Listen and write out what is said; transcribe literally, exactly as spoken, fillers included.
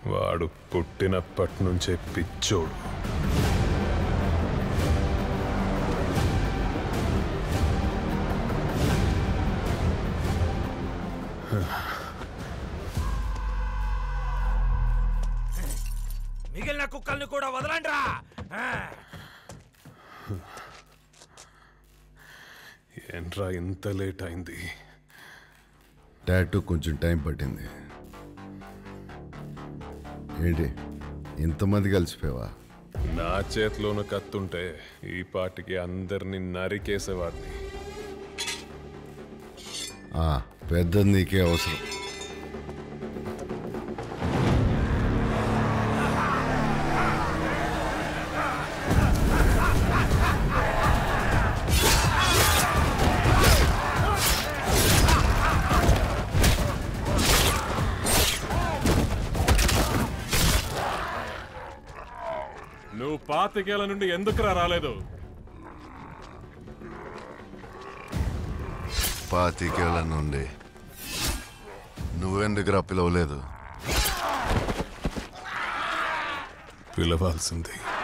వాడు పుట్టినప్పటి నుంచే పిచ్చోడు. మిగిలిన కుక్కల్ని కూడా వదలండ్రా. ఏంట్రా ఇంత లేట్ అయింది? టాటూ కొంచెం టైం పట్టింది. ఏంటి ఇంతమంది కలిసిపోయావా? నా చేతిలోన కత్తుంటే ఈ పాటికి అందరినీ నరికేసేవాడిని. పెద్దది నీకే అవసరం. నువ్వు పాతికేళ్ల నుండి ఎందుకురా రాలేదు? పాతికేళ్ల నుండి నువ్వెందుకురా పిలవలేదు? పిలవాల్సింది